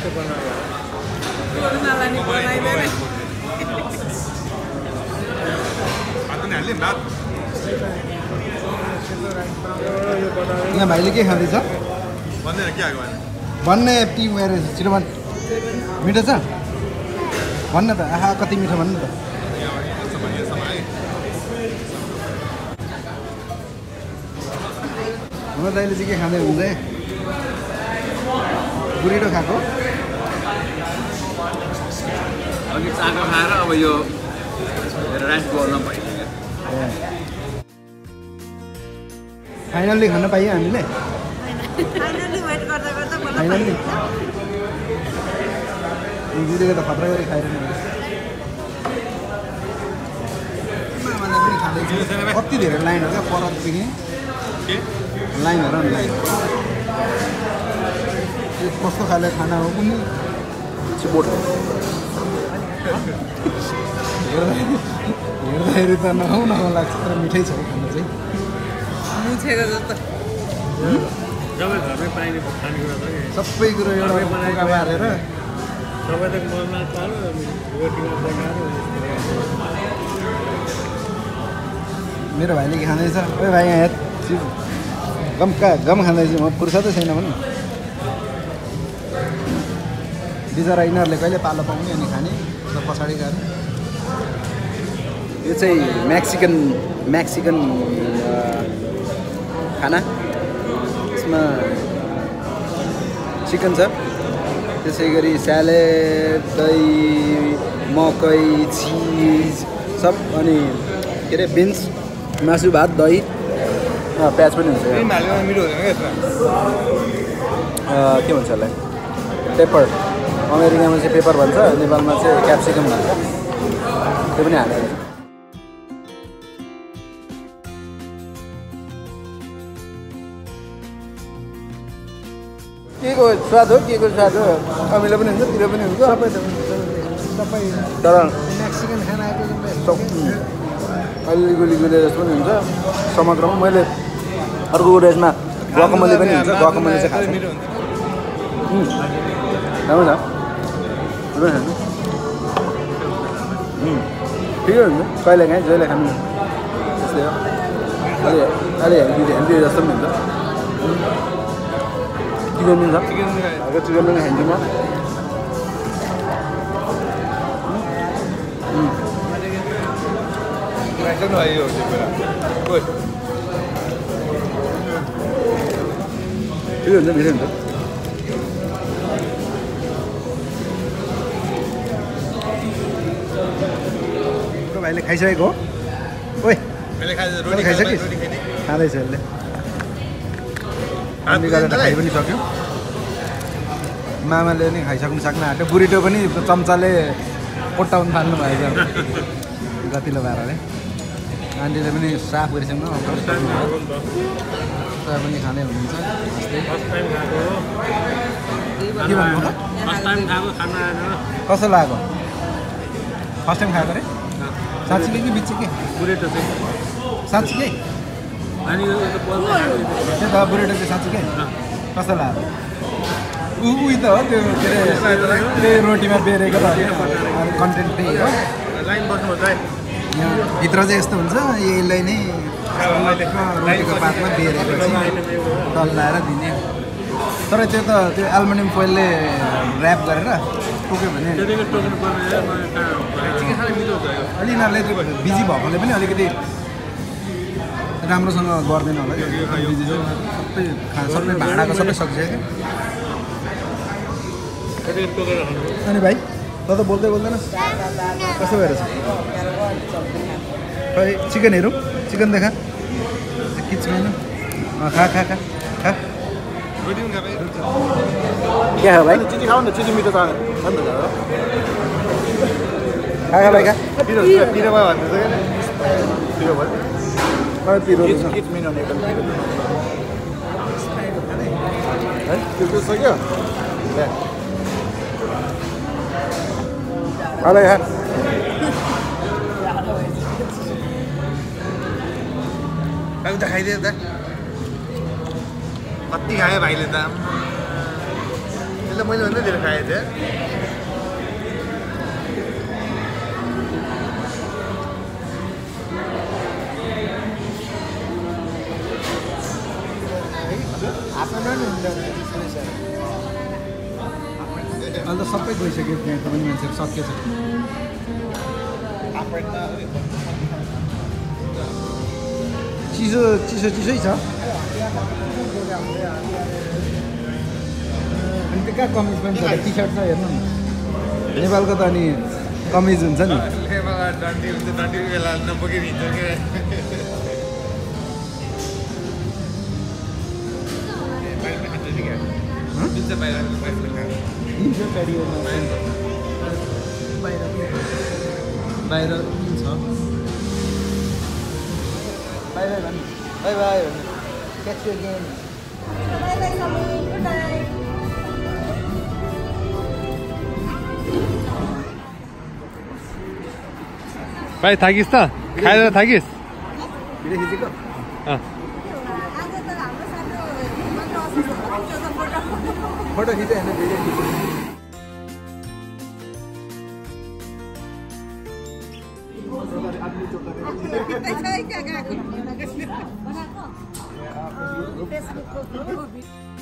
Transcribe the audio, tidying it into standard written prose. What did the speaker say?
यहाँ भाइले के खाँदैछ भन्ने टी गएर छिटो भन् मिठो छ भन्न त आहा कति मिठो भन्नु त हाम्रो दाइले चाहिँ के खाँदै हुन्छ बुरिटो खाएको अघि चाको खाएर अब यो राइस गर्न भइसक्यो फाइनल्ली खान पाइयो हामीले फाइनल्ली दिदीले त खतरा गरी खाइरहनु पनि खाँदैछ कति धेरै लाइन हो क्या परदेखि लाइनहरू लाइन कस्तो खाले खाना हो कुनै चिपोट हेर्दाखेरि त नखाउँ लाग्छ तर मिठै छ खाना चाहिँ मुछेको जस्तो सबै घरमै पाइने खानेकुरा छ कि सबै कुरो एउटा मौका मारेर सबै त मनमा पारो रोटीमा पकाएर मेरो भाइले के खाँदैछ ओ भाइ यहाँ हेर गम खाँदैछ म फुर्सदै छैन भने बिचरा यिनीहरूले कहिले पालो पाउने अनि खाने र पछाडि गएर यो चाहिँ मेक्सिकन खाना यसमा चिकन छ त्यसै गरी स्यालेड दही मकै चिज सब अनि के अरे बिन्स मासु भात दही प्याज पनि हुन्छ के भन्छ यसलाई पेपर अमेरिकामा चाहिँ पेपर भन्छ नेपालमा चाहिँ क्याप्सिकम भन्छ त्यो पनि हालेर के को स्वाद हो अमिलो पनि हुन्छ पिरो पनि हुन्छ सबै तर मेक्सिकन खाना आएको अलिअलि गुली जस्तो पनि हुन्छ समग्रमा मैले अर्को रेसमा गुआकामोले पनि हुन्छ गुआकामोले चाहिँ खान्छु राम्रो छ ठिकै हुन्छ कहिले खाएँ जहिले खानु त्यस्तै हो अलि हेल्दी जस्तो पनि हुन्छ चिकन पनि छ चिकन पनि खान्छु म ठिकै हुन्छ मिठो हुन्छ भाइले खाइसकेको हो ओइ खाइसकिस् खाँदैछ यसले खाइ पनि सक्यो मामाले नि खाइसक्नु सक्न आँट्यो बुरिटो पनि चम्चाले कोट्टाउनु थाल्नु भएछ गतिलो पाराले आन्टीले पनि साफ गरिसक्नु पनि खाँदै हुनुहुन्छ के भन्नु कस्तो लाग्यो फर्स्ट टाइम खाएको अरे साँच्चीकै कि बिच्चीकै बुरेटो चाहिँ साँच्चीकै अनि त्यो त बुरेटो चाहिँ साँच्चीकै कस्तो लाग्यो उही त हो त्यो के अरे रोटीमा बेरेको त कन्टेन्ट त्यही हो लाइन बस्नुपर्छ है यहाँ भित्र चाहिँ यस्तो हुन्छ यसलाई नै रोटीको पातमा बेरेपछि डल्लाएर दिने तर त्यो त त्यो एल्युमिनियम फोइलले ऱ्याप गरेर टोक्यो भने अलि यिनीहरूले त्यो बिजी भएकोले पनि अलिकति राम्रोसँग गर्दैन होला बिजी चाहिँ सबै भाँडाको सबै सकिसक्यो अनि भाइ त बोल्दै बोल्दैन कस्तो भएर छ खै चिकन हेरौँ चिकन देखा के छैन खा खा खा खा क्या हो भाइ चिनी खाऊ न चिनी मिठो छ खा भाइ खा पिरो भयो भन्दैछ पिरो भयो पिरो किच मिनो एकदम है त्यो सक्यो अरे यार त खाइदियो त कति खायो भाइले त त्यसले मैले भन्दा धेरै खाएको थिएँ अहिले त सबै गइसक्यो त्यहाँको पनि मान्छेहरू सकिएछ चिसो चिसो चिसै छ अनि त्यो कहाँ कमिज पनि छ टी सर्ट छ हेर्नु न नेपालको त अनि कमिज हुन्छ नि डन्डी हुन्छ डन्डी बेला नपुगे हिँड्छ के बाहिर छ बाई बाई भन्नु बाई बाई भन्नु क्याच यु अगेन भाइ थाकिस् त खाएर थाकिस् भिडियो खिचेको फोटो खिच्यो होइन भिडियो खिच्यो Facebook